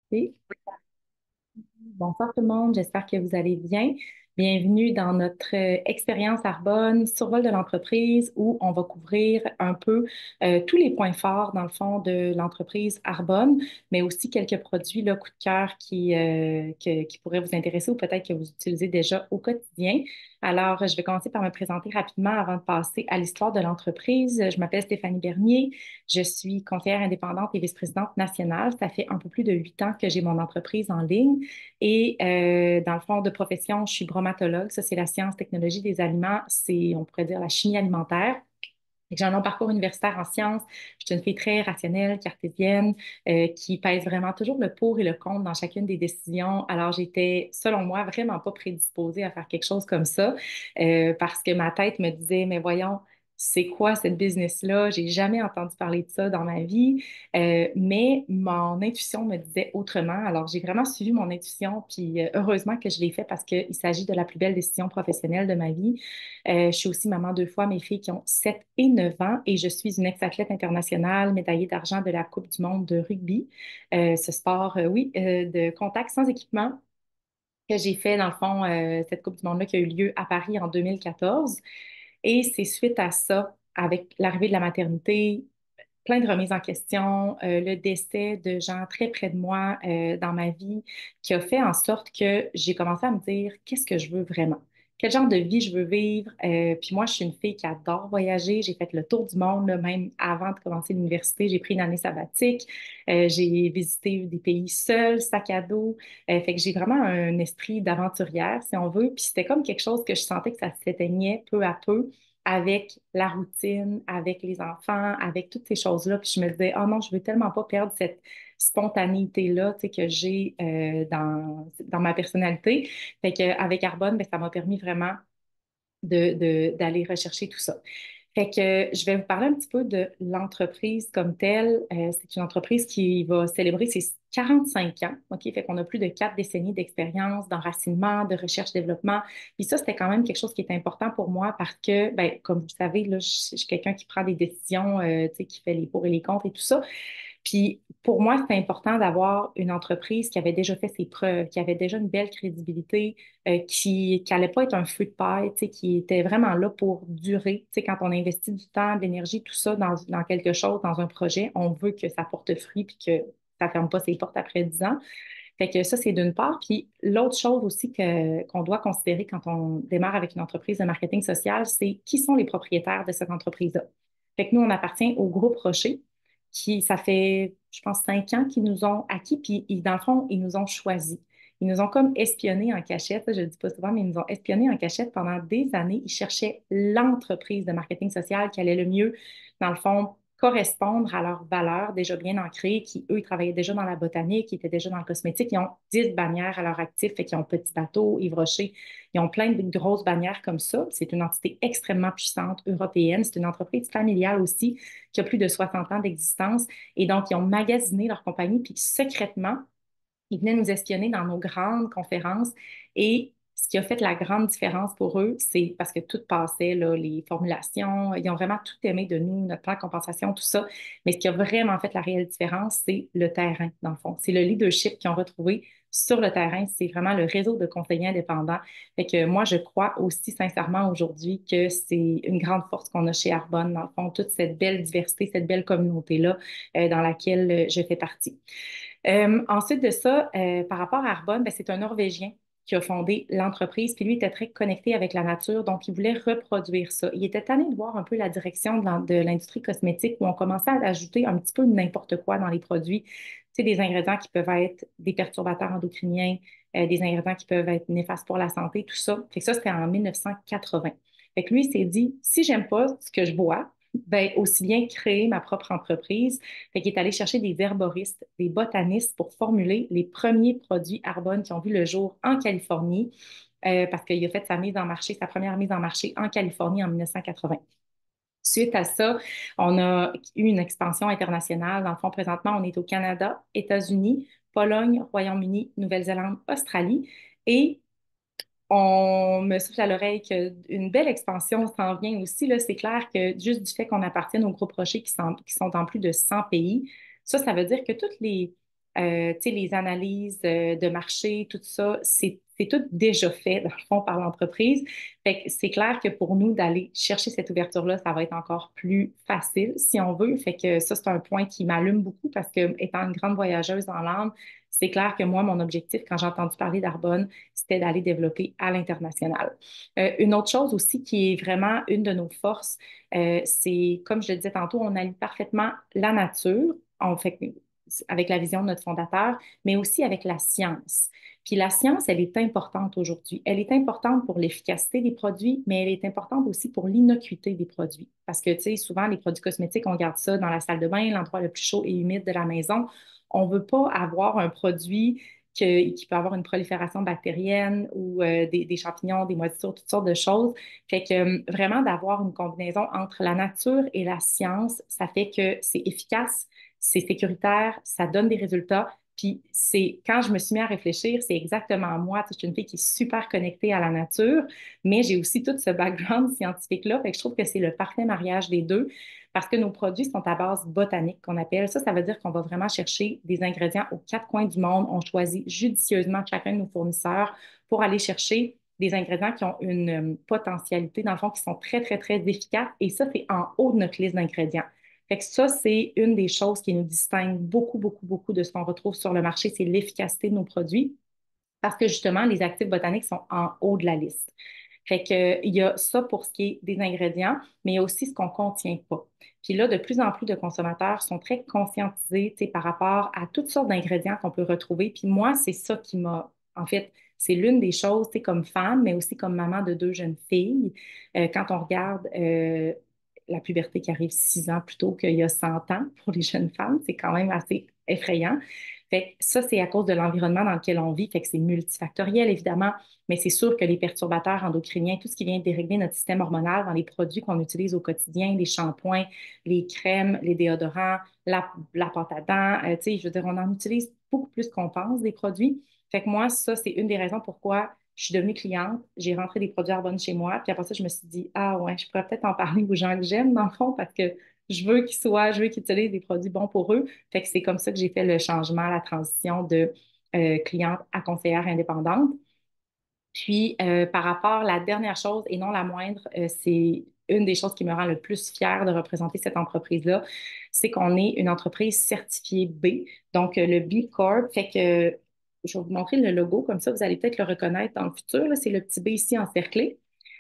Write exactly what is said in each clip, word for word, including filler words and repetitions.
Oui. Bonsoir tout le monde, j'espère que vous allez bien. Bienvenue dans notre euh, expérience Arbonne, survol de l'entreprise, où on va couvrir un peu euh, tous les points forts, dans le fond, de l'entreprise Arbonne, mais aussi quelques produits, là, coup de cœur qui, euh, que- qui pourraient vous intéresser ou peut-être que vous utilisez déjà au quotidien. Alors, je vais commencer par me présenter rapidement avant de passer à l'histoire de l'entreprise. Je m'appelle Stéphanie Bernier. Je suis conseillère indépendante et vice-présidente nationale. Ça fait un peu plus de huit ans que j'ai mon entreprise en ligne. Et euh, dans le fond de profession, je suis bromatologue. Ça, c'est la science, technologie des aliments. C'est, on pourrait dire, la chimie alimentaire. Fait que j'ai un long parcours universitaire en sciences. Je suis une fille très rationnelle, cartésienne, euh, qui pèse vraiment toujours le pour et le contre dans chacune des décisions. Alors, j'étais, selon moi, vraiment pas prédisposée à faire quelque chose comme ça, euh, parce que ma tête me disait, mais voyons, c'est quoi cette business-là? J'ai jamais entendu parler de ça dans ma vie. Euh, mais mon intuition me disait autrement. Alors, j'ai vraiment suivi mon intuition, puis euh, heureusement que je l'ai fait parce qu'il s'agit de la plus belle décision professionnelle de ma vie. Euh, je suis aussi maman deux fois, mes filles qui ont sept et neuf ans, et je suis une ex-athlète internationale, médaillée d'argent de la Coupe du monde de rugby. Euh, ce sport, euh, oui, euh, de contact sans équipement que j'ai fait, dans le fond, euh, cette Coupe du monde-là qui a eu lieu à Paris en deux mille quatorze. Et c'est suite à ça, avec l'arrivée de la maternité, plein de remises en question, euh, le décès de gens très près de moi euh, dans ma vie, qui a fait en sorte que j'ai commencé à me dire qu'est-ce que je veux vraiment? Quel genre de vie je veux vivre? Euh, puis moi, je suis une fille qui adore voyager. J'ai fait le tour du monde, là, même avant de commencer l'université. J'ai pris une année sabbatique. Euh, j'ai visité des pays seuls, sac à dos. Euh, fait que j'ai vraiment un esprit d'aventurière, si on veut. Puis c'était comme quelque chose que je sentais que ça s'éteignait peu à peu avec la routine, avec les enfants, avec toutes ces choses-là. Puis je me disais, oh non, je veux tellement pas perdre cette spontanéité-là, tu sais, que j'ai euh, dans, dans ma personnalité. Fait qu'avec Arbonne, ben, ça m'a permis vraiment de, de- d'aller rechercher tout ça. Fait que je vais vous parler un petit peu de l'entreprise comme telle. Euh, c'est une entreprise qui va célébrer ses quarante-cinq ans. OK? Fait qu'on a plus de quatre décennies d'expérience, d'enracinement, de recherche-développement. Puis ça, c'était quand même quelque chose qui est important pour moi parce que, ben, comme vous le savez, là, je, je suis quelqu'un qui prend des décisions, euh, tu sais, qui fait les pour et les contre et tout ça. Puis pour moi, c'était important d'avoir une entreprise qui avait déjà fait ses preuves, qui avait déjà une belle crédibilité, euh, qui n'allait pas être un feu de paille, tu sais, qui était vraiment là pour durer. Tu sais, quand on investit du temps, de l'énergie, tout ça dans, dans quelque chose, dans un projet, on veut que ça porte fruit puis que ça ne ferme pas ses portes après dix ans. Fait que ça, c'est d'une part. Puis l'autre chose aussi que, qu'on doit considérer quand on démarre avec une entreprise de marketing social, c'est qui sont les propriétaires de cette entreprise-là. Fait que nous, on appartient au groupe Rocher, qui, ça fait, je pense, cinq ans qu'ils nous ont acquis, puis ils- dans le fond, ils nous ont choisis. Ils nous ont comme espionnés en cachette, ça, je le dis pas souvent, mais ils nous ont espionnés en cachette pendant des années. Ils cherchaient l'entreprise de marketing social qui allait le mieux, dans le fond, correspondre à leurs valeurs déjà bien ancrées, qui, eux, ils travaillaient déjà dans la botanique, ils étaient déjà dans le cosmétique, ils ont dix bannières à leur actif, fait qu'ils ont Petit Bateau, Yves Rocher, ils ont plein de grosses bannières comme ça. C'est une entité extrêmement puissante européenne. C'est une entreprise familiale aussi qui a plus de soixante ans d'existence. Et donc, ils ont magasiné leur compagnie, puis secrètement, ils venaient nous espionner dans nos grandes conférences et ce qui a fait la grande différence pour eux, c'est parce que tout passait, là, les formulations, ils ont vraiment tout aimé de nous, notre plan de compensation, tout ça. Mais ce qui a vraiment fait la réelle différence, c'est le terrain, dans le fond. C'est le leadership qu'ils ont retrouvé sur le terrain. C'est vraiment le réseau de conseillers indépendants. Fait que moi, je crois aussi sincèrement aujourd'hui que c'est une grande force qu'on a chez Arbonne, dans le fond, toute cette belle diversité, cette belle communauté-là euh, dans laquelle euh, je fais partie. Euh, ensuite de ça, euh, par rapport à Arbonne, ben, c'est un Norvégien qui a fondé l'entreprise, puis lui était très connecté avec la nature, donc il voulait reproduire ça. Il était tanné de voir un peu la direction de l'in- de l'industrie cosmétique où on commençait à ajouter un petit peu de n'importe quoi dans les produits. Tu sais, des ingrédients qui peuvent être des perturbateurs endocriniens, euh, des ingrédients qui peuvent être néfastes pour la santé, tout ça. Fait que ça, c'était en mille neuf cent quatre-vingts. Fait que lui, il s'est dit, si j'aime pas ce que je bois, ben, aussi bien créer ma propre entreprise. Fait qu'il est allé chercher des herboristes, des botanistes pour formuler les premiers produits Arbonne qui ont vu le jour en Californie, euh, parce qu'il a fait sa mise en marché, sa première mise en marché en Californie en mille neuf cent quatre-vingts. Suite à ça, on a eu une expansion internationale. Dans le fond, présentement, on est au Canada, États-Unis, Pologne, Royaume-Uni, Nouvelle-Zélande, Australie. Et on me souffle à l'oreille qu'une belle expansion s'en vient aussi. Là, c'est clair que juste du fait qu'on appartienne au groupe Rocher qui sont, qui sont dans plus de cent pays, ça, ça veut dire que toutes les, euh, tu sais, les analyses euh, de marché, tout ça, c'est c'est tout déjà fait, dans le fond, par l'entreprise. Fait que c'est clair que pour nous, d'aller chercher cette ouverture-là, ça va être encore plus facile, si on veut. Fait que ça, c'est un point qui m'allume beaucoup parce que, étant une grande voyageuse dans l'âme, c'est clair que moi, mon objectif, quand j'ai entendu parler d'Arbonne, c'était d'aller développer à l'international. Euh, une autre chose aussi qui est vraiment une de nos forces, euh, c'est, comme je le disais tantôt, on allie parfaitement la nature, en fait, avec la vision de notre fondateur, mais aussi avec la science. Puis la science, elle est importante aujourd'hui. Elle est importante pour l'efficacité des produits, mais elle est importante aussi pour l'innocuité des produits. Parce que, tu sais, souvent, les produits cosmétiques, on garde ça dans la salle de bain, l'endroit le plus chaud et humide de la maison. On ne veut pas avoir un produit que- qui peut avoir une prolifération bactérienne ou euh, des, des champignons, des moisissures, toutes sortes de choses. Fait que euh, vraiment d'avoir une combinaison entre la nature et la science, ça fait que c'est efficace, c'est sécuritaire, ça donne des résultats. Puis c'est quand je me suis mis à réfléchir, c'est exactement moi. Tu sais, je suis une fille qui est super connectée à la nature, mais j'ai aussi tout ce background scientifique-là. Fait que je trouve que c'est le parfait mariage des deux parce que nos produits sont à base botanique, qu'on appelle. Ça, ça veut dire qu'on va vraiment chercher des ingrédients aux quatre coins du monde. On choisit judicieusement chacun de nos fournisseurs pour aller chercher des ingrédients qui ont une euh, potentialité, dans le fond, qui sont très, très, très efficaces. Et ça, c'est en haut de notre liste d'ingrédients. Fait que ça, c'est une des choses qui nous distingue beaucoup, beaucoup, beaucoup de ce qu'on retrouve sur le marché, c'est l'efficacité de nos produits, parce que justement, les actifs botaniques sont en haut de la liste. Fait que, il y a ça pour ce qui est des ingrédients, mais il y a aussi ce qu'on ne contient pas. Puis là, de plus en plus de consommateurs sont très conscientisés, tu sais, par rapport à toutes sortes d'ingrédients qu'on peut retrouver. Puis moi, c'est ça qui m'a, en fait, c'est l'une des choses, tu sais, comme femme, mais aussi comme maman de deux jeunes filles. Euh, quand on regarde euh, la puberté qui arrive six ans plus tôt qu'il y a cent ans pour les jeunes femmes, c'est quand même assez effrayant. Fait que ça, c'est à cause de l'environnement dans lequel on vit, fait que c'est multifactoriel, évidemment, mais c'est sûr que les perturbateurs endocriniens, tout ce qui vient dérégler notre système hormonal dans les produits qu'on utilise au quotidien, les shampoings, les crèmes, les déodorants, la, la pâte à dents, euh, tu sais, je veux dire, on en utilise beaucoup plus qu'on pense des produits. Fait que moi, ça, c'est une des raisons pourquoi je suis devenue cliente. J'ai rentré des produits Arbonne chez moi, puis après ça, je me suis dit, ah ouais, je pourrais peut-être en parler aux gens que j'aime, dans le fond, parce que je veux qu'ils soient, je veux qu'ils utilisent des produits bons pour eux. Fait que c'est comme ça que j'ai fait le changement, la transition de euh, cliente à conseillère indépendante. Puis, euh, par rapport, la dernière chose, et non la moindre, euh, c'est une des choses qui me rend le plus fière de représenter cette entreprise-là, c'est qu'on est une entreprise certifiée B. Donc, euh, le B Corp fait que, je vais vous montrer le logo, comme ça, vous allez peut-être le reconnaître dans le futur, là. C'est le petit B ici encerclé.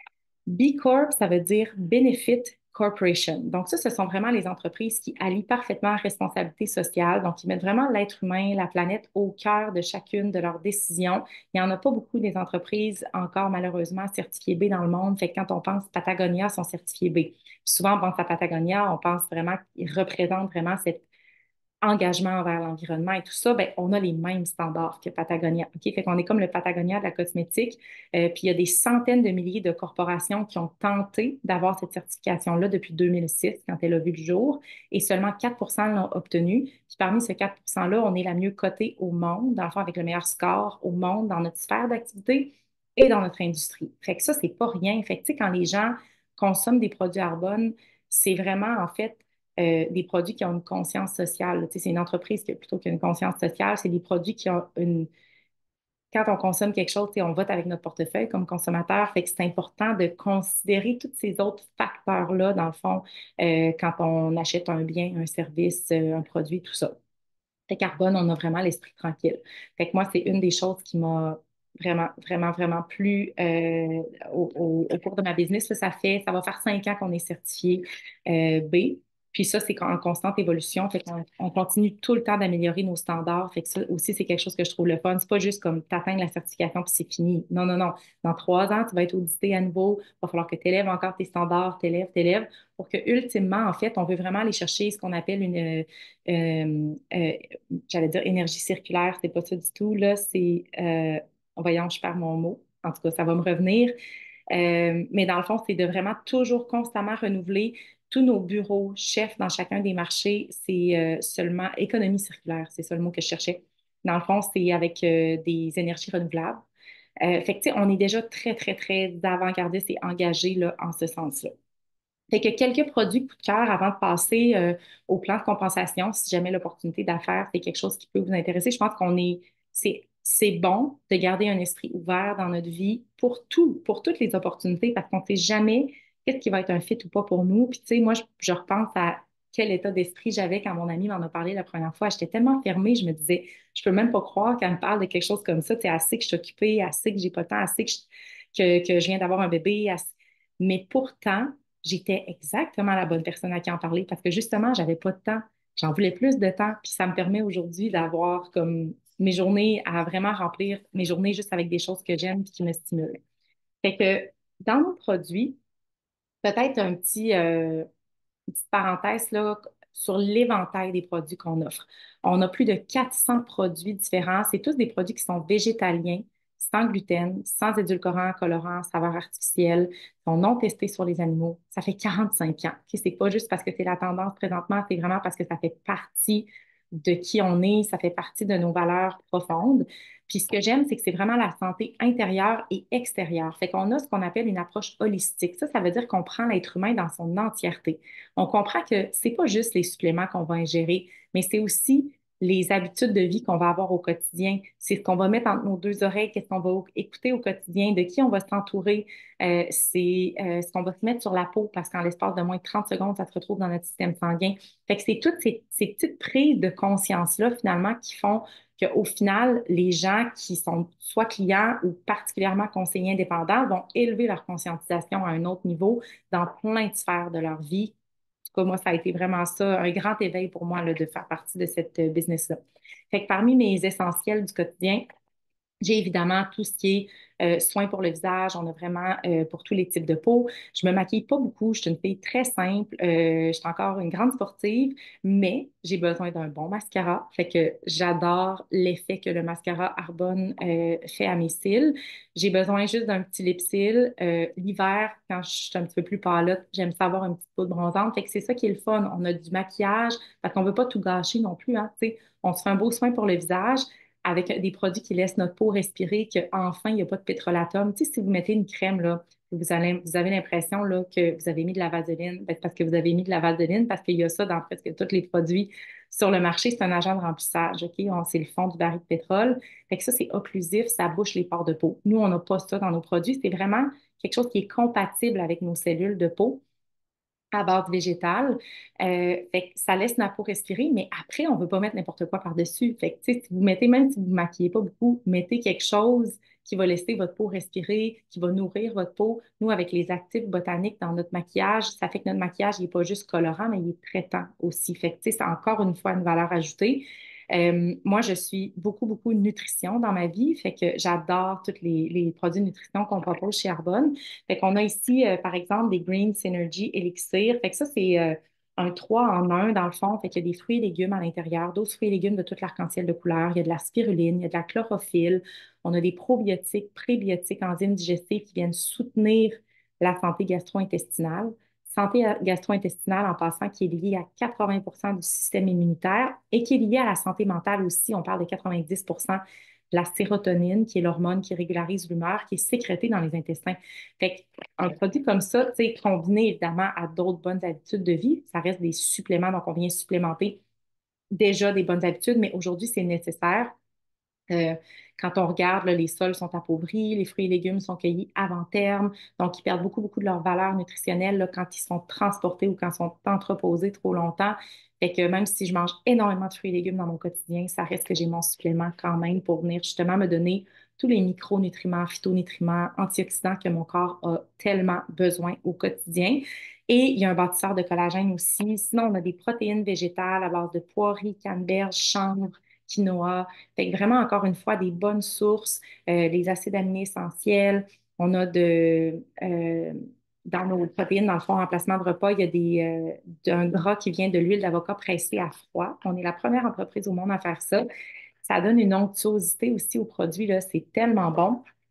B Corp, ça veut dire Benefit Corporation. Donc, ça, ce sont vraiment les entreprises qui allient parfaitement responsabilité sociale. Donc, ils mettent vraiment l'être humain, la planète au cœur de chacune de leurs décisions. Il n'y en a pas beaucoup des entreprises encore, malheureusement, certifiées B dans le monde. Fait que quand on pense Patagonia, sont certifiées B. Puis souvent, on pense à Patagonia, on pense vraiment qu'ils représentent vraiment cette engagement envers l'environnement et tout ça, ben, on a les mêmes standards que Patagonia. OK? Fait qu'on est comme le Patagonia de la cosmétique. Euh, puis il y a des centaines de milliers de corporations qui ont tenté d'avoir cette certification-là depuis deux mille six, quand elle a vu le jour, et seulement quatre pour cent l'ont obtenue. Puis parmi ces quatre pour cent-là, on est la mieux cotée au monde, dans le fond, avec le meilleur score au monde dans notre sphère d'activité et dans notre industrie. Fait que ça, c'est pas rien. Fait que, tu sais, quand les gens consomment des produits Arbonne, c'est vraiment, en fait, euh, des produits qui ont une conscience sociale. Tu sais, c'est une entreprise qui, plutôt qu'une conscience sociale, c'est des produits qui ont une... Quand on consomme quelque chose, tu sais, on vote avec notre portefeuille comme consommateur, fait que c'est important de considérer tous ces autres facteurs-là, dans le fond, euh, quand on achète un bien, un service, euh, un produit, tout ça. Fait Carbone, on a vraiment l'esprit tranquille. Fait que moi, c'est une des choses qui m'a vraiment, vraiment, vraiment plu euh, au, au- au cours de ma business. Là, ça fait, ça va faire cinq ans qu'on est certifié euh, B. Puis ça, c'est en constante évolution. Fait qu'on on continue tout le temps d'améliorer nos standards. Fait que ça aussi, c'est quelque chose que je trouve le fun. C'est pas juste comme t'atteindre la certification puis c'est fini. Non, non, non. Dans trois ans, tu vas être audité à nouveau. Il va falloir que tu élèves encore tes standards, t'élèves, t'élèves, pour que ultimement, en fait, on veut vraiment aller chercher ce qu'on appelle une, euh, euh, j'allais dire énergie circulaire, c'est pas ça du tout. Là, c'est, euh, voyons, je perds mon mot. En tout cas, ça va me revenir. Euh, mais dans le fond, c'est de vraiment toujours constamment renouveler tous nos bureaux, chefs dans chacun des marchés. C'est euh, seulement économie circulaire, c'est ça le mot que je cherchais. Dans le fond, c'est avec euh, des énergies renouvelables. Euh, fait que, tu sais, on est déjà très, très, très avant-gardiste et engagé là, en ce sens-là. Fait que quelques produits coup de cœur avant de passer euh, au plan de compensation, si jamais l'opportunité d'affaires, c'est quelque chose qui peut vous intéresser. Je pense qu'on est, c'est, c'est bon de garder un esprit ouvert dans notre vie pour tout, pour toutes les opportunités, parce qu'on ne sait jamais qu'est-ce qui va être un fit ou pas pour nous. Puis tu sais, moi, je, je repense à quel état d'esprit j'avais quand mon ami m'en a parlé la première fois. J'étais tellement fermée, je me disais, je peux même pas croire qu'elle me parle de quelque chose comme ça. Tu sais, assez que je suis occupée, assez que j'ai pas le temps, assez que je, que, que je viens d'avoir un bébé. assez- Mais pourtant, j'étais exactement la bonne personne à qui en parler parce que justement, j'avais pas de temps. J'en voulais plus de temps. Puis ça me permet aujourd'hui d'avoir comme mes journées à vraiment remplir mes journées juste avec des choses que j'aime et qui me stimulent. Fait que dans nos produits, peut-être un petit, euh, une petite parenthèse là, sur l'éventail des produits qu'on offre. On a plus de quatre cents produits différents. C'est tous des produits qui sont végétaliens, sans gluten, sans édulcorants, colorants, saveurs artificielles, sont non testés sur les animaux. Ça fait quarante-cinq ans. Okay? C'est pas juste parce que c'est la tendance présentement, c'est vraiment parce que ça fait partie de qui on est, ça fait partie de nos valeurs profondes. Puis ce que j'aime, c'est que c'est vraiment la santé intérieure et extérieure. Fait qu'on a ce qu'on appelle une approche holistique. Ça, ça veut dire qu'on prend l'être humain dans son entièreté. On comprend que c'est pas juste les suppléments qu'on va ingérer, mais c'est aussi les habitudes de vie qu'on va avoir au quotidien. C'est ce qu'on va mettre entre nos deux oreilles, qu'est-ce qu'on va écouter au quotidien, de qui on va s'entourer. Euh, c'est euh, ce qu'on va se mettre sur la peau parce qu'en l'espace de moins de trente secondes, ça se retrouve dans notre système sanguin. Fait que c'est toutes ces, ces petites prises de conscience-là, finalement, qui font qu'au final, les gens qui sont soit clients ou particulièrement conseillers indépendants vont élever leur conscientisation à un autre niveau dans plein de sphères de leur vie. En tout cas, moi, ça a été vraiment ça, un grand éveil pour moi là, de faire partie de cette euh, business-là. Fait que parmi mes essentiels du quotidien, j'ai évidemment tout ce qui est euh, soins pour le visage. On a vraiment euh, pour tous les types de peau. Je me maquille pas beaucoup. Je suis une fille très simple. Euh, je suis encore une grande sportive, mais j'ai besoin d'un bon mascara. Fait que j'adore l'effet que le mascara Arbonne euh, fait à mes cils. J'ai besoin juste d'un petit lip seal. Euh, l'hiver, quand je suis un petit peu plus pâlotte, j'aime savoir une petite peau bronzante. Fait que c'est ça qui est le fun. On a du maquillage parce qu'on veut pas tout gâcher non plus. Hein, tu sais. On se fait un beau soin pour le visage avec des produits qui laissent notre peau respirer, qu'enfin, il n'y a pas de pétrolatum. Tu sais, si vous mettez une crème, là, vous allez, vous avez l'impression là, que vous avez mis de la vaseline, ben, parce que vous avez mis de la vaseline, parce qu'il y a ça dans presque tous les produits sur le marché, c'est un agent de remplissage, OK? On- C'est le fond du baril de pétrole. Fait que ça, c'est occlusif, ça bouche les pores de peau. Nous, on n'a pas ça dans nos produits. C'est vraiment quelque chose qui est compatible avec nos cellules de peau à base végétale. Euh, fait que ça laisse ma peau respirer, mais après, on ne veut pas mettre n'importe quoi par-dessus. Fait que, tu sais, si vous mettez, même si vous ne vous maquillez pas beaucoup, mettez quelque chose qui va laisser votre peau respirer, qui va nourrir votre peau. Nous, avec les actifs botaniques dans notre maquillage, ça fait que notre maquillage n'est pas juste colorant, mais il est traitant aussi. Fait que, tu sais, c'est encore une fois une valeur ajoutée. Euh, moi, je suis beaucoup, beaucoup de nutrition dans ma vie, fait que j'adore tous les, les produits de nutrition qu'on propose chez Arbonne. Fait qu'on a ici, euh, par exemple, des Green Synergy Elixir. Fait que ça, c'est euh, un trois en un dans le fond. Fait qu'il y a des fruits et légumes à l'intérieur, d'autres fruits et légumes de toute l'arc-en-ciel de couleur. Il y a de la spiruline, il y a de la chlorophylle. On a des probiotiques, prébiotiques, enzymes digestifs qui viennent soutenir la santé gastro-intestinale. Santé euh, gastro-intestinale, en passant, qui est liée à quatre-vingts pour cent du système immunitaire et qui est liée à la santé mentale aussi. On parle de quatre-vingt-dix pour cent de la sérotonine, qui est l'hormone qui régularise l'humeur, qui est sécrétée dans les intestins. Fait qu'un produit comme ça, tu sais, combiné évidemment à d'autres bonnes habitudes de vie, ça reste des suppléments, donc on vient supplémenter déjà des bonnes habitudes, mais aujourd'hui, c'est nécessaire. Euh, Quand on regarde, là, les sols sont appauvris, les fruits et légumes sont cueillis avant terme, donc ils perdent beaucoup, beaucoup de leur valeur nutritionnelle là, quand ils sont transportés ou quand ils sont entreposés trop longtemps. Fait que même si je mange énormément de fruits et légumes dans mon quotidien, ça reste que j'ai mon supplément quand même pour venir justement me donner tous les micronutriments, phytonutriments, antioxydants que mon corps a tellement besoin au quotidien. Et il y a un bâtisseur de collagène aussi. Sinon, on a des protéines végétales à base de pois, riz, canneberge, chanvre, quinoa. Fait que vraiment, encore une fois, des bonnes sources, euh, les acides aminés essentiels. On a de, euh, dans nos protéines, dans le fond, en remplacement de repas, il y a des, euh, d'un gras qui vient de l'huile d'avocat pressée à froid. On est la première entreprise au monde à faire ça. Ça donne une onctuosité aussi au produit, là. C'est tellement bon.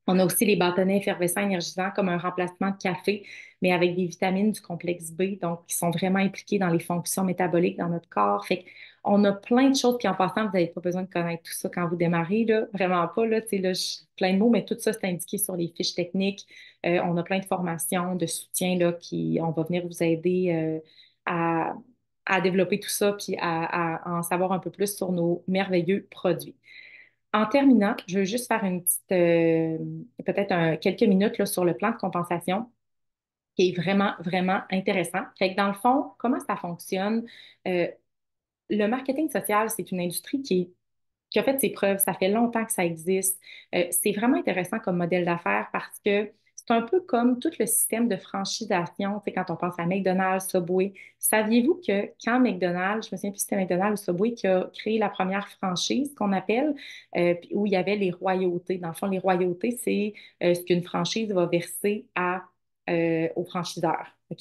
On a aussi les bâtonnets effervescents énergisants comme un remplacement de café, mais avec des vitamines du complexe B, donc qui sont vraiment impliquées dans les fonctions métaboliques dans notre corps. Fait on a plein de choses. Puis en passant, vous n'avez pas besoin de connaître tout ça quand vous démarrez, là. Vraiment pas, là. Tu sais, là, je- plein de mots, mais tout ça, c'est indiqué sur les fiches techniques. Euh, on a plein de formations, de soutien, là, qui, on va venir vous aider euh, à, à développer tout ça, puis à, à en savoir un peu plus sur nos merveilleux produits. En terminant, je veux juste faire une petite, euh, peut-être un- quelques minutes là, sur le plan de compensation qui est vraiment, vraiment intéressant. Fait que dans le fond, comment ça fonctionne? Euh, le marketing social, c'est une industrie qui est qui a fait ses preuves. Ça fait longtemps que ça existe. Euh, c'est vraiment intéressant comme modèle d'affaires parce que c'est un peu comme tout le système de franchisation. Tu sais, quand on pense à McDonald's, Subway. Saviez-vous que quand McDonald's, je me souviens plus si c'était McDonald's ou Subway qui a créé la première franchise qu'on appelle, euh, puis où il y avait les royautés. Dans le fond, les royautés, c'est euh, ce qu'une franchise va verser à, euh, aux franchiseurs. OK?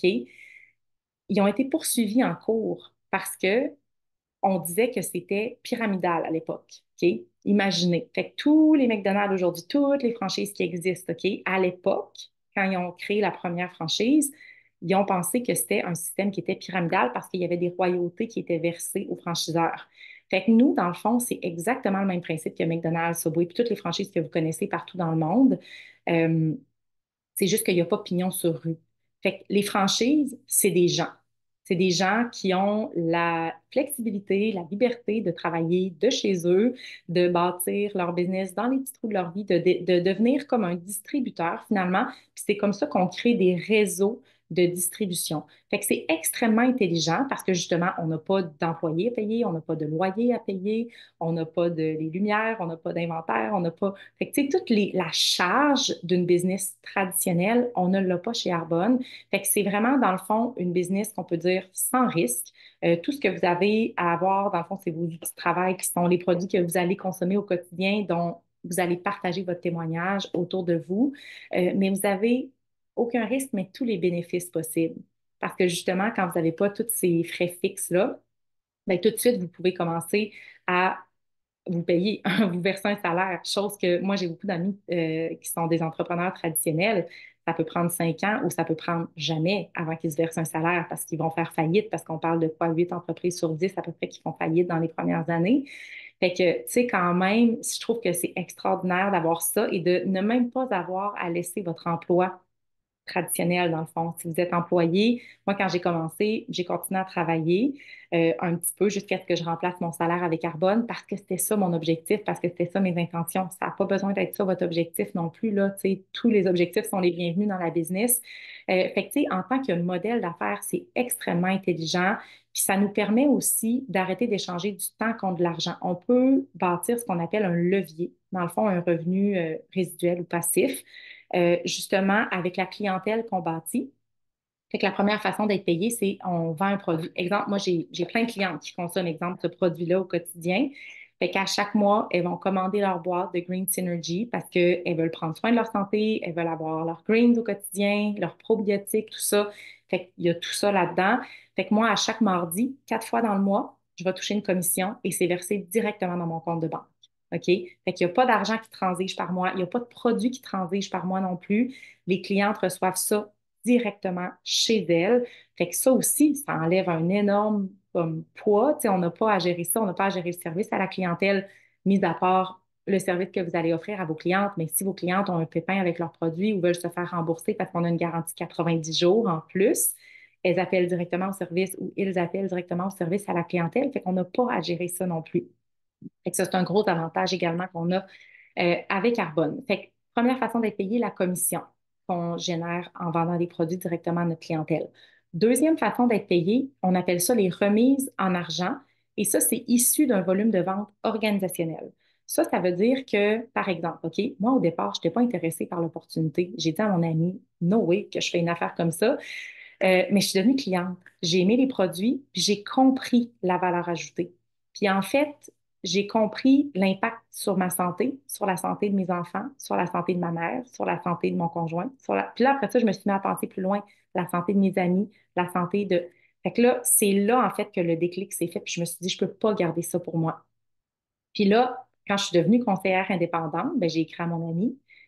Ils ont été poursuivis en cours parce que on disait que c'était pyramidal à l'époque. OK? Imaginez. Fait que tous les McDonald's aujourd'hui, toutes les franchises qui existent, OK, à l'époque, quand ils ont créé la première franchise, ils ont pensé que c'était un système qui était pyramidal parce qu'il y avait des royautés qui étaient versées aux franchiseurs. Fait que nous, dans le fond, c'est exactement le même principe que McDonald's, Subway, puis toutes les franchises que vous connaissez partout dans le monde. Euh, c'est juste qu'il n'y a pas pignon sur rue. Fait que les franchises, c'est des gens. C'est des gens qui ont la flexibilité, la liberté de travailler de chez eux, de bâtir leur business dans les petits trous de leur vie, de, de, de devenir comme un distributeur finalement. Puis c'est comme ça qu'on crée des réseaux de distribution. Fait que c'est extrêmement intelligent parce que justement, on n'a pas d'employés à payer, on n'a pas de loyer à payer, on n'a pas de les lumières, on n'a pas d'inventaire, on n'a pas. Fait que, tu sais, toute les, la charge d'une business traditionnelle, on ne l'a pas chez Arbonne. Fait que c'est vraiment, dans le fond, une business qu'on peut dire sans risque. Euh, tout ce que vous avez à avoir, dans le fond, c'est vos outils de travail qui sont les produits que vous allez consommer au quotidien, dont vous allez partager votre témoignage autour de vous. Euh, mais vous avez aucun risque, mais tous les bénéfices possibles. Parce que justement, quand vous n'avez pas tous ces frais fixes-là, bien, tout de suite, vous pouvez commencer à vous payer, vous versez un salaire, chose que moi, j'ai beaucoup d'amis euh, qui sont des entrepreneurs traditionnels. Ça peut prendre cinq ans ou ça peut prendre jamais avant qu'ils se versent un salaire parce qu'ils vont faire faillite, parce qu'on parle de quoi, huit entreprises sur dix à peu près qui font faillite dans les premières années. Fait que, tu sais, quand même, je trouve que c'est extraordinaire d'avoir ça et de ne même pas avoir à laisser votre emploi traditionnel, dans le fond. Si vous êtes employé, moi, quand j'ai commencé, j'ai continué à travailler euh, un petit peu jusqu'à ce que je remplace mon salaire avec Carbone parce que c'était ça mon objectif, parce que c'était ça mes intentions. Ça n'a pas besoin d'être ça votre objectif non plus, là. Tu sais, tous les objectifs sont les bienvenus dans la business. Euh, fait que, tu sais, en tant que modèle d'affaires, c'est extrêmement intelligent. Puis ça nous permet aussi d'arrêter d'échanger du temps contre de l'argent. On peut bâtir ce qu'on appelle un levier, dans le fond, un revenu euh, résiduel ou passif euh, justement avec la clientèle qu'on bâtit. Fait que la première façon d'être payé, c'est on vend un produit. Exemple, moi, j'ai, j'ai plein de clientes qui consomment, exemple, ce produit-là au quotidien. Fait qu'à chaque mois, elles vont commander leur boîte de Green Synergy parce qu'elles veulent prendre soin de leur santé, elles veulent avoir leurs greens au quotidien, leurs probiotiques, tout ça. Fait qu'il y a tout ça là-dedans. Fait que moi, à chaque mardi, quatre fois dans le mois, je vais toucher une commission et c'est versé directement dans mon compte de banque. OK? Fait qu'il n'y a pas d'argent qui transige par mois, il n'y a pas de produit qui transige par mois non plus. Les clientes reçoivent ça directement chez elles. Fait que ça aussi, ça enlève un énorme comme, poids. Tu sais, on n'a pas à gérer ça, on n'a pas à gérer le service à la clientèle, mis à part le service que vous allez offrir à vos clientes. Mais si vos clientes ont un pépin avec leurs produits ou veulent se faire rembourser parce qu'on a une garantie quatre-vingt-dix jours en plus, elles appellent directement au service ou ils appellent directement au service à la clientèle. Fait qu'on n'a pas à gérer ça non plus. Fait que ça, c'est un gros avantage également qu'on a euh, avec Carbone. Fait que, première façon d'être payé, la commission qu'on génère en vendant des produits directement à notre clientèle. Deuxième façon d'être payé, on appelle ça les remises en argent. Et ça, c'est issu d'un volume de vente organisationnel. Ça, ça veut dire que, par exemple, OK, moi, au départ, je n'étais pas intéressée par l'opportunité. J'ai dit à mon ami, no way, que je fais une affaire comme ça. Euh, mais je suis devenue cliente. J'ai aimé les produits, puis j'ai compris la valeur ajoutée. Puis en fait, j'ai compris l'impact sur ma santé, sur la santé de mes enfants, sur la santé de ma mère, sur la santé de mon conjoint. Sur la... Puis là, après ça, je me suis mis à penser plus loin, la santé de mes amis, la santé de... Fait que là, c'est là, en fait, que le déclic s'est fait. Puis je me suis dit, je peux pas garder ça pour moi. Puis là, quand je suis devenue conseillère indépendante, ben, j'ai écrit à mon ami.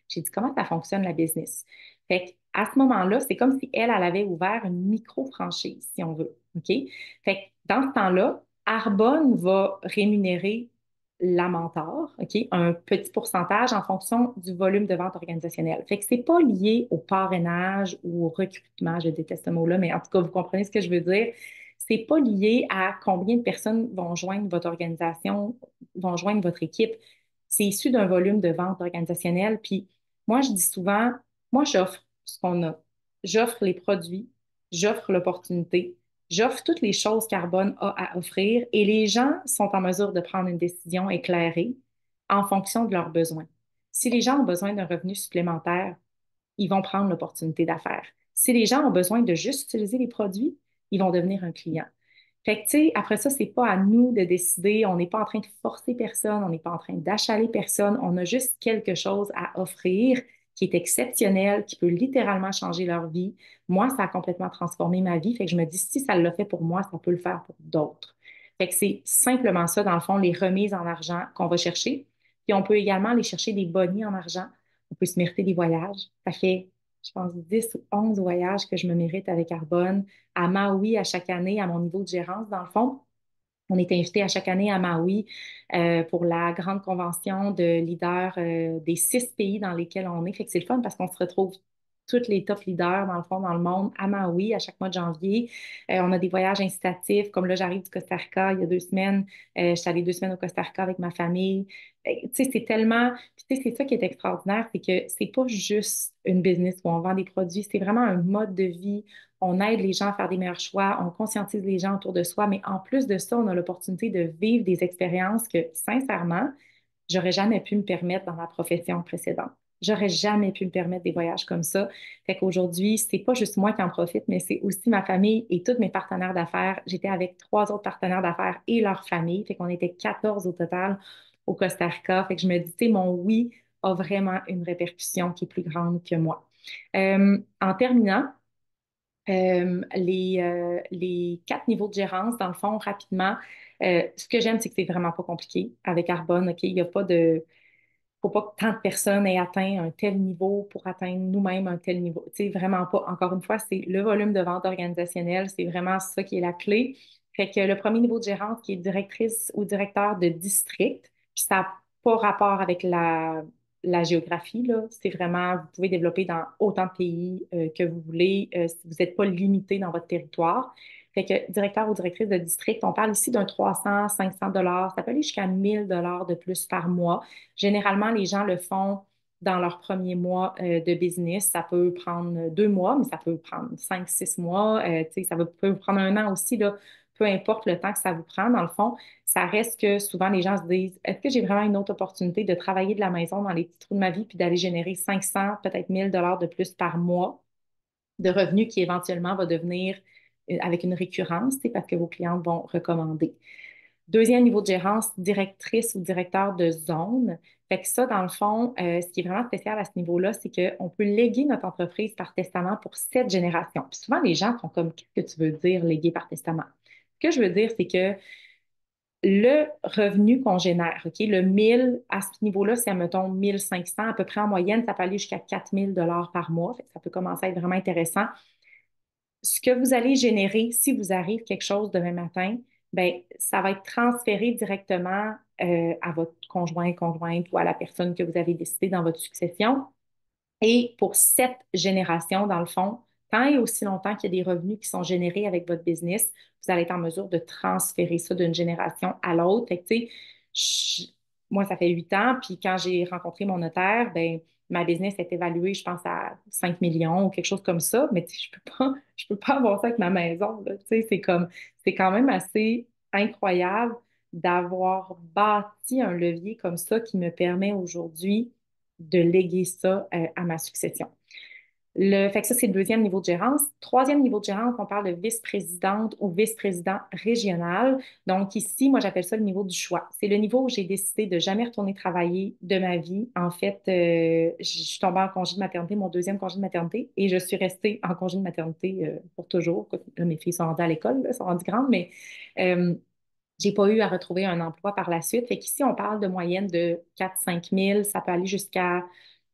J'ai dit, comment ça fonctionne la business? Fait à ce moment-là, c'est comme si elle, elle avait ouvert une micro-franchise, si on veut. OK? Fait que dans ce temps-là, Arbonne va rémunérer la mentor, OK, un petit pourcentage en fonction du volume de vente organisationnelle. Fait que c'est pas lié au parrainage ou au recrutement, je déteste ce mot-là, mais en tout cas, vous comprenez ce que je veux dire. C'est pas lié à combien de personnes vont joindre votre organisation, vont joindre votre équipe. C'est issu d'un volume de vente organisationnelle. Puis moi, je dis souvent, moi, j'offre ce qu'on a. J'offre les produits, j'offre l'opportunité, j'offre toutes les choses qu'Arbonne a à offrir et les gens sont en mesure de prendre une décision éclairée en fonction de leurs besoins. Si les gens ont besoin d'un revenu supplémentaire, ils vont prendre l'opportunité d'affaires. Si les gens ont besoin de juste utiliser les produits, ils vont devenir un client. Fait que, tu sais, après ça, c'est pas à nous de décider. On n'est pas en train de forcer personne, on n'est pas en train d'achaler personne. On a juste quelque chose à offrir qui est exceptionnel, qui peut littéralement changer leur vie. Moi, ça a complètement transformé ma vie. Fait que je me dis, si ça l'a fait pour moi, ça peut le faire pour d'autres. Fait que c'est simplement ça, dans le fond, les remises en argent qu'on va chercher. Puis on peut également aller chercher des bonnies en argent. On peut se mériter des voyages. Ça fait, je pense, dix ou onze voyages que je me mérite avec Arbonne à Maui à chaque année, à mon niveau de gérance, dans le fond. On est invité à chaque année à Maui euh, pour la grande convention de leaders euh, des six pays dans lesquels on est. Fait que c'est le fun parce qu'on se retrouve tous les top leaders, dans le fond, dans le monde, à Maui à chaque mois de janvier. Euh, on a des voyages incitatifs, comme là, j'arrive du Costa Rica il y a deux semaines. Euh, je suis allée deux semaines au Costa Rica avec ma famille. Euh, tu sais, c'est tellement... Puis, tu sais, c'est ça qui est extraordinaire, c'est que c'est pas juste une business où on vend des produits, c'est vraiment un mode de vie. On aide les gens à faire des meilleurs choix, on conscientise les gens autour de soi, mais en plus de ça, on a l'opportunité de vivre des expériences que, sincèrement, j'aurais jamais pu me permettre dans ma profession précédente. J'aurais jamais pu me permettre des voyages comme ça. Fait qu'aujourd'hui, c'est pas juste moi qui en profite, mais c'est aussi ma famille et tous mes partenaires d'affaires. J'étais avec trois autres partenaires d'affaires et leur famille. Fait qu'on était quatorze au total au Costa Rica. Fait que je me dis, tu sais, mon oui a vraiment une répercussion qui est plus grande que moi. Euh, en terminant, euh, les, euh, les quatre niveaux de gérance, dans le fond, rapidement, euh, ce que j'aime, c'est que c'est vraiment pas compliqué avec Arbonne. OK? Il n'y a pas de, faut pas que tant de personnes aient atteint un tel niveau pour atteindre nous-mêmes un tel niveau. Tu sais, vraiment pas. Encore une fois, c'est le volume de vente organisationnelle, c'est vraiment ça qui est la clé. Fait que le premier niveau de gérance qui est directrice ou directeur de district, puis ça n'a pas rapport avec la, la géographie, là. C'est vraiment, vous pouvez développer dans autant de pays euh, que vous voulez. Euh, vous n'êtes pas limité dans votre territoire. Fait que directeur ou directrice de district, on parle ici d'un trois cents, cinq cents dollars. Ça peut aller jusqu'à mille dollars de plus par mois. Généralement, les gens le font dans leur premier mois euh, de business. Ça peut prendre deux mois, mais ça peut prendre cinq, six mois. Euh, tu sais, ça peut, peut vous prendre un an aussi, là. Peu importe le temps que ça vous prend, dans le fond, ça reste que souvent les gens se disent, est-ce que j'ai vraiment une autre opportunité de travailler de la maison dans les petits trous de ma vie puis d'aller générer cinq cents, peut-être mille dollars de plus par mois de revenus qui éventuellement va devenir euh, avec une récurrence, tu sais, parce que vos clients vont recommander. Deuxième niveau de gérance, directrice ou directeur de zone. Fait que ça, dans le fond, euh, ce qui est vraiment spécial à ce niveau-là, c'est qu'on peut léguer notre entreprise par testament pour sept générations. Puis souvent, les gens sont comme, qu'est-ce que tu veux dire léguer par testament? Ce que je veux dire, c'est que le revenu qu'on génère, OK, le mille à ce niveau-là, c'est, mettons, mille cinq cents à peu près en moyenne, ça peut aller jusqu'à quatre mille dollars par mois. Fait que ça peut commencer à être vraiment intéressant. Ce que vous allez générer, si vous arrive quelque chose demain matin, ben, ça va être transféré directement euh, à votre conjoint, conjointe ou à la personne que vous avez décidé dans votre succession. Et pour cette génération, dans le fond, tant et aussi longtemps qu'il y a des revenus qui sont générés avec votre business, vous allez être en mesure de transférer ça d'une génération à l'autre. Fait que, tu sais, je- moi, ça fait huit ans, puis quand j'ai rencontré mon notaire, ben, ma business est évaluée, je pense, à cinq millions ou quelque chose comme ça, mais tu sais, je peux pas, je peux pas avoir ça avec ma maison, là. Tu sais, c'est comme, c'est quand même assez incroyable d'avoir bâti un levier comme ça qui me permet aujourd'hui de léguer ça euh, à ma succession. Le, fait que ça, c'est le deuxième niveau de gérance. Troisième niveau de gérance, on parle de vice-présidente ou vice-président régional. Donc ici, moi, j'appelle ça le niveau du choix. C'est le niveau où j'ai décidé de jamais retourner travailler de ma vie. En fait, euh, je suis tombée en congé de maternité, mon deuxième congé de maternité, et je suis restée en congé de maternité euh, pour toujours. Là, mes filles sont rendues à l'école, là, sont rendues grandes, mais euh, j'ai pas eu à retrouver un emploi par la suite. Fait qu'ici, on parle de moyenne de quatre cinq mille. Ça peut aller jusqu'à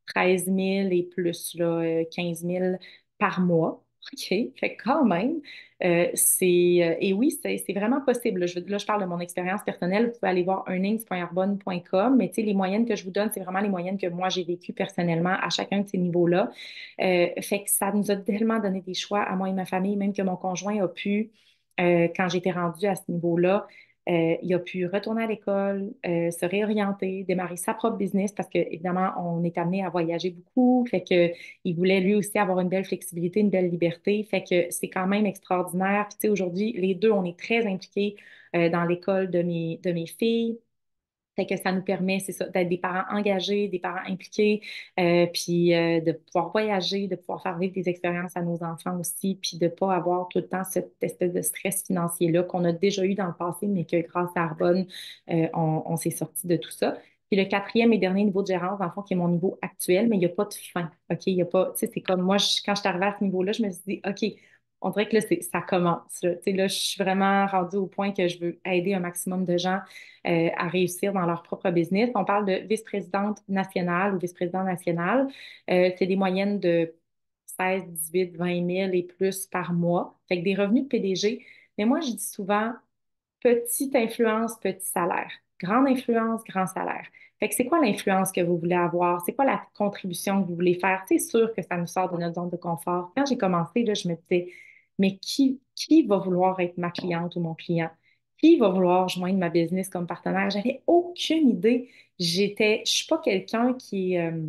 treize mille et plus, là, euh, quinze mille par mois. OK, fait que quand même, euh, c'est... euh, et oui, c'est c'est vraiment possible. Là, je, là, je parle de mon expérience personnelle. Vous pouvez aller voir earnings point arbonne point com, mais tu sais, les moyennes que je vous donne, c'est vraiment les moyennes que moi, j'ai vécues personnellement à chacun de ces niveaux-là. Euh, fait que ça nous a tellement donné des choix à moi et ma famille, même que mon conjoint a pu, euh, quand j'étais rendue à ce niveau-là, euh, il a pu retourner à l'école, euh, se réorienter, démarrer sa propre business parce que, évidemment, on est amené à voyager beaucoup. Fait que il voulait lui aussi avoir une belle flexibilité, une belle liberté. Fait que c'est quand même extraordinaire. Puis, tu sais, aujourd'hui, les deux, on est très impliqués euh, dans l'école de mes, de mes filles. Fait que ça nous permet, c'est ça, d'être des parents engagés, des parents impliqués, euh, puis euh, de pouvoir voyager, de pouvoir faire vivre des expériences à nos enfants aussi, puis de ne pas avoir tout le temps cette espèce de stress financier-là qu'on a déjà eu dans le passé, mais que grâce à Arbonne, euh, on, on s'est sorti de tout ça. Puis le quatrième et dernier niveau de gérance, dans le fond, qui est mon niveau actuel, mais il n'y a pas de fin. OK? Il y a pas, tu sais, c'est comme moi, je- quand je suis arrivée à ce niveau-là, je me suis dit, OK, on dirait que là, c'est, ça commence. Là. Tu sais, là, je suis vraiment rendue au point que je veux aider un maximum de gens euh, à réussir dans leur propre business. On parle de vice-présidente nationale ou vice-président national. Euh, c'est des moyennes de seize, dix-huit, vingt mille et plus par mois. Fait que des revenus de P D G. Mais moi, je dis souvent petite influence, petit salaire. Grande influence, grand salaire. Fait que c'est quoi l'influence que vous voulez avoir? C'est quoi la contribution que vous voulez faire? C'est sûr que ça nous sort de notre zone de confort. Quand j'ai commencé, là, je me disais, mais qui, qui va vouloir être ma cliente ou mon client? Qui va vouloir joindre ma business comme partenaire? J'avais aucune idée. J'étais, je suis pas quelqu'un qui est, euh,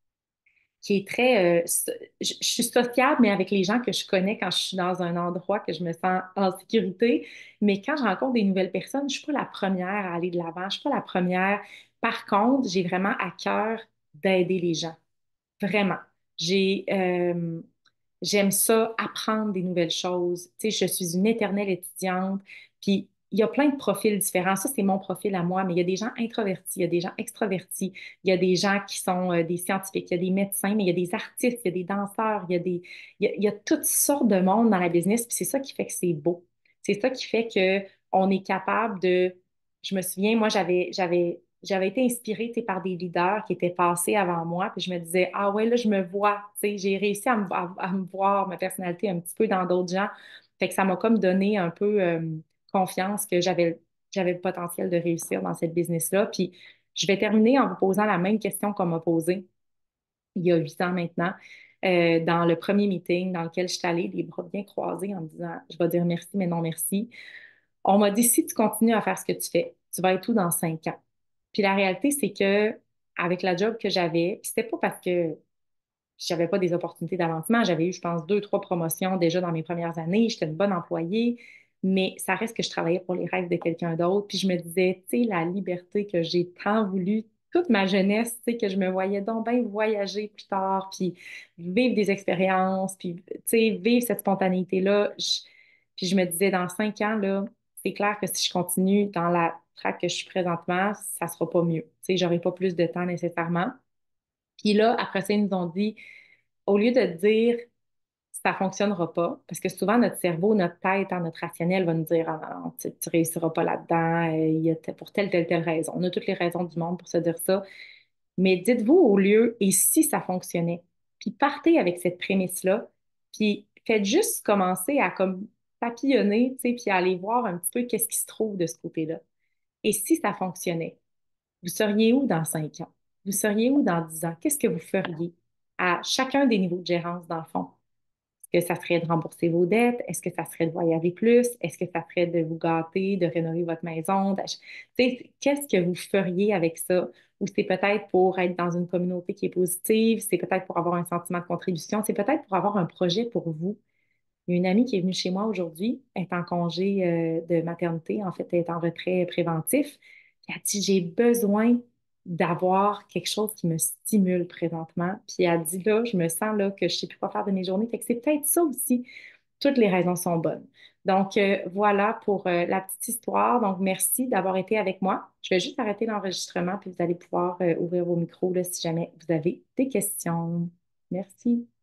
qui est très... euh, so- je, je suis sociable, mais avec les gens que je connais quand je suis dans un endroit que je me sens en sécurité. Mais quand je rencontre des nouvelles personnes, je suis pas la première à aller de l'avant. Je suis pas la première. Par contre, j'ai vraiment à cœur d'aider les gens. Vraiment. J'ai, euh, j'aime ça, apprendre des nouvelles choses. Tu sais, je suis une éternelle étudiante. Puis, il y a plein de profils différents. Ça, c'est mon profil à moi, mais il y a des gens introvertis, il y a des gens extrovertis, il y a des gens qui sont euh, des scientifiques, il y a des médecins, mais il y a des artistes, il y a des danseurs, il y a des, il y a, il y a toutes sortes de monde dans la business. Puis, c'est ça qui fait que c'est beau. C'est ça qui fait que on est capable de. Je me souviens, moi, j'avais, j'avais j'avais été inspirée, tu sais, par des leaders qui étaient passés avant moi, puis je me disais, ah ouais, là, je me vois, tu sais, j'ai réussi à me, à- à me voir, ma personnalité un petit peu dans d'autres gens. Fait que ça m'a comme donné un peu euh, confiance que j'avais, j'avais le potentiel de réussir dans cette business-là. Puis je vais terminer en vous posant la même question qu'on m'a posée il y a huit ans maintenant, euh, dans le premier meeting dans lequel je suis allée, les bras bien croisés en me disant, je vais dire merci, mais non merci. On m'a dit, si tu continues à faire ce que tu fais, tu vas être où dans cinq ans? Puis la réalité, c'est que avec la job que j'avais, puis c'était pas parce que j'avais pas des opportunités d'avancement, j'avais eu, je pense, deux, trois promotions déjà dans mes premières années, j'étais une bonne employée, mais ça reste que je travaillais pour les rêves de quelqu'un d'autre. Puis je me disais, tu sais, la liberté que j'ai tant voulu toute ma jeunesse, tu sais, que je me voyais donc bien voyager plus tard, puis vivre des expériences, puis, tu sais, vivre cette spontanéité-là. Je- Puis je me disais, dans cinq ans, là, c'est clair que si je continue dans la track que je suis présentement, ça sera pas mieux. Tu sais, j'aurai pas plus de temps nécessairement. Puis là, après ça, ils nous ont dit, au lieu de dire ça fonctionnera pas, parce que souvent notre cerveau, notre tête, hein, notre rationnel va nous dire ah, non, tu, tu réussiras pas là-dedans, euh, il y a te- pour telle, telle, telle raison. On a toutes les raisons du monde pour se dire ça. Mais dites-vous au lieu, et si ça fonctionnait? Puis partez avec cette prémisse-là, puis faites juste commencer à comme papillonner, tu sais, puis aller voir un petit peu qu'est-ce qui se trouve de ce côté-là. Et si ça fonctionnait? Vous seriez où dans cinq ans? Vous seriez où dans dix ans? Qu'est-ce que vous feriez à chacun des niveaux de gérance, dans le fond? Est-ce que ça serait de rembourser vos dettes? Est-ce que ça serait de voyager plus? Est-ce que ça serait de vous gâter, de rénover votre maison? d'ach- Tu sais, qu'est-ce que vous feriez avec ça? Ou c'est peut-être pour être dans une communauté qui est positive, c'est peut-être pour avoir un sentiment de contribution, c'est peut-être pour avoir un projet pour vous. Il y a une amie qui est venue chez moi aujourd'hui, elle est en congé euh, de maternité, en fait, elle est en retrait préventif. Puis elle a dit, j'ai besoin d'avoir quelque chose qui me stimule présentement. Puis elle a dit, là, je me sens là que je ne sais plus quoi faire de mes journées. Fait que c'est peut-être ça aussi. Toutes les raisons sont bonnes. Donc, euh, voilà pour euh, la petite histoire. Donc, merci d'avoir été avec moi. Je vais juste arrêter l'enregistrement, puis vous allez pouvoir euh, ouvrir vos micros là, si jamais vous avez des questions. Merci.